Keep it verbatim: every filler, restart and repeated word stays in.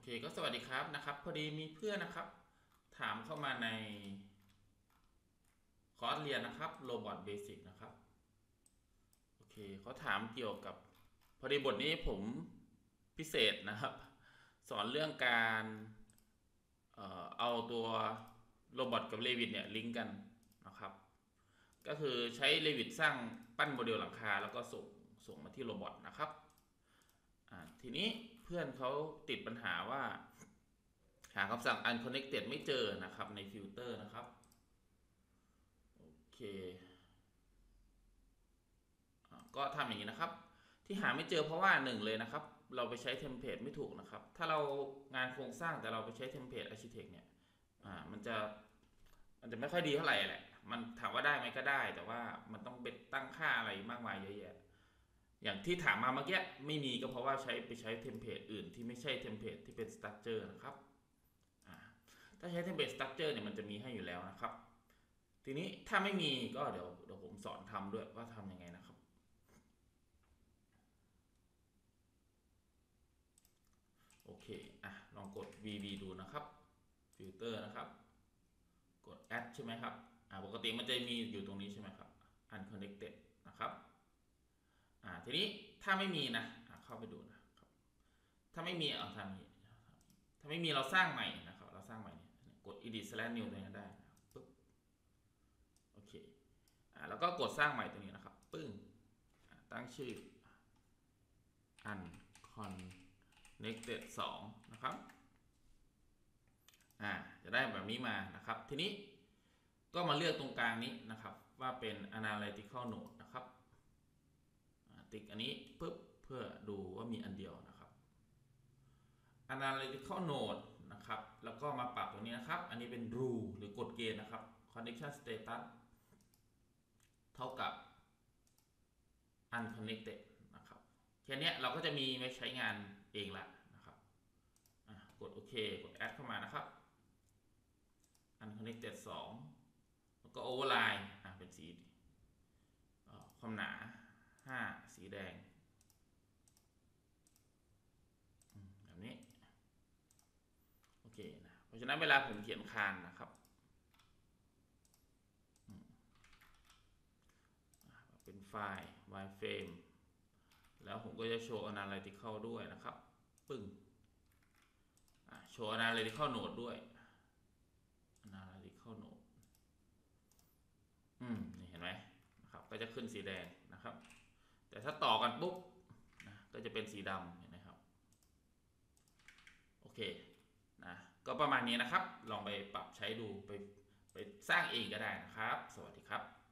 เคก็สวัสดีครับนะครับพอดีมีเพื่อนนะครับถามเข้ามาในคอร์สเรียนนะครับโรบอทเบสิกนะครับโอเคเขาถามเกี่ยวกับพอดีบทนี้ผมพิเศษนะครับสอนเรื่องการเอ่อเอาตัวโรบอทกับ Revit เนี่ยลิงก์กันนะครับก็คือใช้ Revit สร้างปั้นโมเดลหลังคาแล้วก็ส่งส่งมาที่โรบอทนะครับอ่าทีนี้เพื่อนเขาติดปัญหาว่าหาคำสั่ง unconnected ไม่เจอนะครับในฟิลเตอร์นะครับโอเคอ่าก็ทำอย่างนี้นะครับที่หาไม่เจอเพราะว่าหนึ่งเลยนะครับเราไปใช้เทมเพลตไม่ถูกนะครับถ้าเรางานโครงสร้างแต่เราไปใช้เทมเพลต Architect เนี่ยอ่ามันจะมันจะไม่ค่อยดีเท่าไหร่แหละมันถามว่าได้ไหมก็ได้แต่ว่ามันต้องไปตั้งค่าอะไรมากมายเยอะแยะอย่างที่ถามมาเมื่อกี้ไม่มีก็เพราะว่าใช้ไปใช้เทมเพลตอื่นที่ไม่ใช่เทมเพลตที่เป็นสตรัคเจอร์นะครับ ถ้าใช้ template structure เนี่ยมันจะมีให้อยู่แล้วนะครับทีนี้ถ้าไม่มีก็เดี๋ยวเดี๋ยวผมสอนทำด้วยว่าทำยังไงนะครับโอเคอ่ะลองกด วี วี ดูนะครับฟิลเตอร์นะครับกด add ใช่ไหมครับอ่าปกติมันจะมีอยู่ตรงนี้ใช่ไหมครับ unconnected นะครับอ่าทีนี้ถ้าไม่มีนะอ่าเข้าไปดูนะครับถ้าไม่มีเอาทำนี้ถ้าไม่มีเราสร้างใหม่นะครับเราสร้างใหม่เนี่ยกด edit slash new ตรงนี้ได้ปึ๊บโอเคอ่าแล้วก็กดสร้างใหม่ตรงนี้นะครับปึ้งตั้งชื่อ unconnected สองนะครับอ่าจะได้แบบนี้มานะครับทีนี้ก็มาเลือกตรงกลางนี้นะครับว่าเป็น analytical node นะครับติ๊กอันนี้ปุ๊บเพื่อดูว่ามีอันเดียวนะครับ analytical node นะครับแล้วก็มาปรับตรงนี้นะครับอันนี้เป็น rule หรือกฎเกณฑ์นะครับ connection status เท่ากับ unconnected นะครับแค่นี้เราก็จะมีไว้ใช้งานเองละนะครับกดโอเคกด add เข้ามานะครับ unconnected สองแล้วก็ overline เป็นสีความหนาห้าสีแดงแบบนี้โอเคนะเพราะฉะนั้นเวลาผมเขียนคานนะครับเป็นไฟล์ wireframe แล้วผมก็จะโชว์ analytical ด้วยนะครับปึ้งโชว์ analytical node ด้วย analytical node อืมนี่เห็นไหมนะครับก็จะขึ้นสีแดงนะครับแต่ถ้าต่อกันปุ๊บนะก็จะเป็นสีดำเห็นไหมครับโอเคนะก็ประมาณนี้นะครับลองไปปรับใช้ดูไปไปสร้างเองก็ได้นะครับสวัสดีครับ